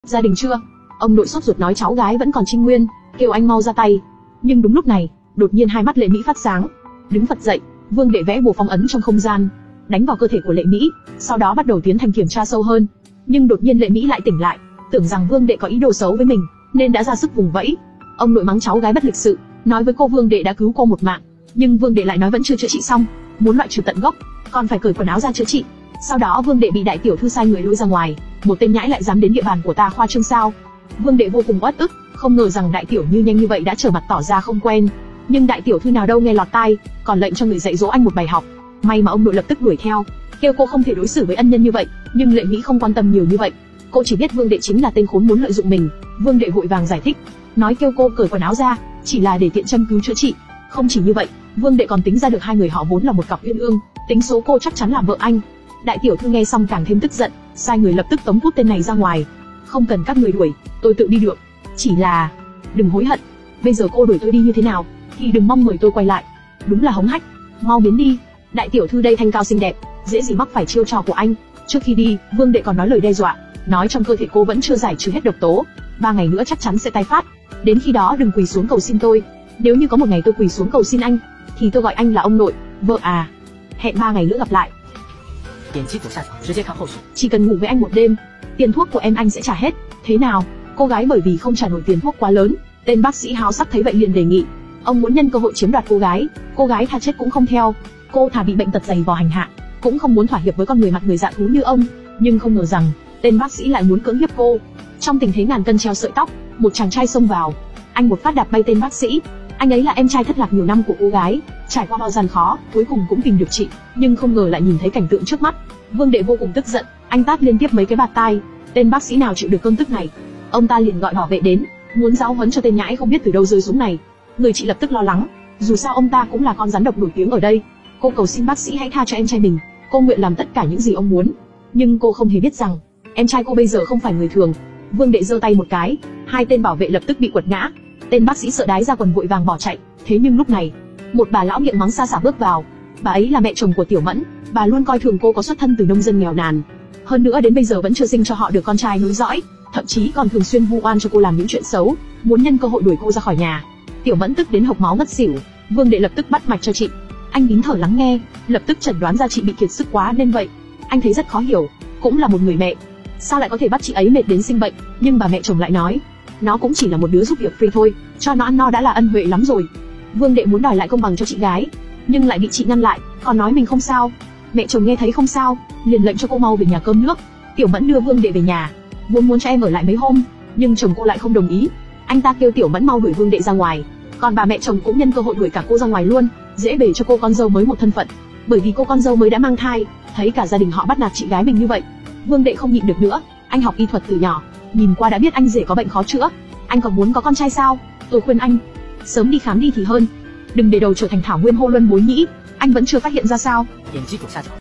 Gia đình chưa? Ông nội sốt ruột nói cháu gái vẫn còn trinh nguyên, kêu anh mau ra tay. Nhưng đúng lúc này, đột nhiên hai mắt Lệ Mỹ phát sáng, đứng phật dậy. Vương Đệ vẽ bùa phong ấn trong không gian, đánh vào cơ thể của Lệ Mỹ, sau đó bắt đầu tiến hành kiểm tra sâu hơn. Nhưng đột nhiên Lệ Mỹ lại tỉnh lại, tưởng rằng Vương Đệ có ý đồ xấu với mình, nên đã ra sức vùng vẫy. Ông nội mắng cháu gái bất lịch sự, nói với cô Vương Đệ đã cứu cô một mạng, nhưng Vương Đệ lại nói vẫn chưa chữa trị xong, muốn loại trừ tận gốc, còn phải cởi quần áo ra chữa trị. Sau đó Vương Đệ bị đại tiểu thư sai người lôi ra ngoài, một tên nhãi lại dám đến địa bàn của ta khoa trương sao? Vương Đệ vô cùng uất ức, không ngờ rằng đại tiểu như nhanh như vậy đã trở mặt tỏ ra không quen. Nhưng đại tiểu thư nào đâu nghe lọt tai, còn lệnh cho người dạy dỗ anh một bài học. May mà ông nội lập tức đuổi theo, kêu cô không thể đối xử với ân nhân như vậy. Nhưng Lệ Mỹ không quan tâm nhiều như vậy, cô chỉ biết Vương Đệ chính là tên khốn muốn lợi dụng mình. Vương Đệ vội vàng giải thích, nói kêu cô cởi quần áo ra, chỉ là để tiện châm cứu chữa trị. Không chỉ như vậy, Vương Đệ còn tính ra được hai người họ vốn là một cặp uyên ương, tính số cô chắc chắn là vợ anh. Đại tiểu thư nghe xong càng thêm tức giận, sai người lập tức tống cút tên này ra ngoài. Không cần các người đuổi, tôi tự đi được. Chỉ là đừng hối hận, bây giờ cô đuổi tôi đi như thế nào thì đừng mong mời tôi quay lại. Đúng là hống hách, mau biến đi. Đại tiểu thư đây thanh cao xinh đẹp, dễ gì mắc phải chiêu trò của anh. Trước khi đi, Vương Đệ còn nói lời đe dọa, nói trong cơ thể cô vẫn chưa giải trừ hết độc tố, 3 ngày nữa chắc chắn sẽ tái phát. Đến khi đó đừng quỳ xuống cầu xin tôi. Nếu như có một ngày tôi quỳ xuống cầu xin anh, thì tôi gọi anh là ông nội, vợ à. Hẹn 3 ngày nữa gặp lại. Chỉ cần ngủ với anh một đêm, tiền thuốc của em anh sẽ trả hết. Thế nào? Cô gái bởi vì không trả nổi tiền thuốc quá lớn, tên bác sĩ háo sắc thấy vậy liền đề nghị, ông muốn nhân cơ hội chiếm đoạt cô gái tha chết cũng không theo. Cô thà bị bệnh tật dày vò hành hạ, cũng không muốn thỏa hiệp với con người mặt người dạ thú như ông. Nhưng không ngờ rằng tên bác sĩ lại muốn cưỡng hiếp cô. Trong tình thế ngàn cân treo sợi tóc, một chàng trai xông vào, anh một phát đạp bay tên bác sĩ. Anh ấy là em trai thất lạc nhiều năm của cô gái, trải qua bao gian khó, cuối cùng cũng tìm được chị, nhưng không ngờ lại nhìn thấy cảnh tượng trước mắt. Vương Đệ vô cùng tức giận, anh tát liên tiếp mấy cái bạt tai. Tên bác sĩ nào chịu được cơn tức này, ông ta liền gọi bảo vệ đến, muốn giáo huấn cho tên nhãi không biết từ đâu rơi súng này. Người chị lập tức lo lắng, dù sao ông ta cũng là con rắn độc nổi tiếng ở đây. Cô cầu xin bác sĩ hãy tha cho em trai mình, cô nguyện làm tất cả những gì ông muốn. Nhưng cô không hề biết rằng em trai cô bây giờ không phải người thường. Vương Đệ giơ tay một cái, hai tên bảo vệ lập tức bị quật ngã. Tên bác sĩ sợ đái ra quần vội vàng bỏ chạy. Thế nhưng lúc này, một bà lão miệng mắng xa xả bước vào. Bà ấy là mẹ chồng của Tiểu Mẫn, bà luôn coi thường cô có xuất thân từ nông dân nghèo nàn, hơn nữa đến bây giờ vẫn chưa sinh cho họ được con trai nối dõi, thậm chí còn thường xuyên vu oan cho cô làm những chuyện xấu, muốn nhân cơ hội đuổi cô ra khỏi nhà. Tiểu Mẫn tức đến hộc máu ngất xỉu. Vương Đệ lập tức bắt mạch cho chị. Anh nín thở lắng nghe, lập tức chẩn đoán ra chị bị kiệt sức quá nên vậy. Anh thấy rất khó hiểu, cũng là một người mẹ, sao lại có thể bắt chị ấy mệt đến sinh bệnh? Nhưng bà mẹ chồng lại nói, nó cũng chỉ là một đứa giúp việc free thôi, cho nó ăn no đã là ân huệ lắm rồi. Vương Đệ muốn đòi lại công bằng cho chị gái, nhưng lại bị chị ngăn lại, còn nói mình không sao. Mẹ chồng nghe thấy không sao, liền lệnh cho cô mau về nhà cơm nước. Tiểu Mẫn đưa Vương Đệ về nhà, vốn muốn cho em ở lại mấy hôm, nhưng chồng cô lại không đồng ý. Anh ta kêu Tiểu Mẫn mau đuổi Vương Đệ ra ngoài, còn bà mẹ chồng cũng nhân cơ hội đuổi cả cô ra ngoài luôn, dễ bề cho cô con dâu mới một thân phận. Bởi vì cô con dâu mới đã mang thai, thấy cả gia đình họ bắt nạt chị gái mình như vậy, Vương Đệ không nhịn được nữa. Anh học y thuật từ nhỏ, nhìn qua đã biết anh rể có bệnh khó chữa, anh còn muốn có con trai sao? Tôi khuyên anh sớm đi khám đi thì hơn, đừng để đầu trở thành thảo nguyên hô luân bối nhĩ. Anh vẫn chưa phát hiện ra sao?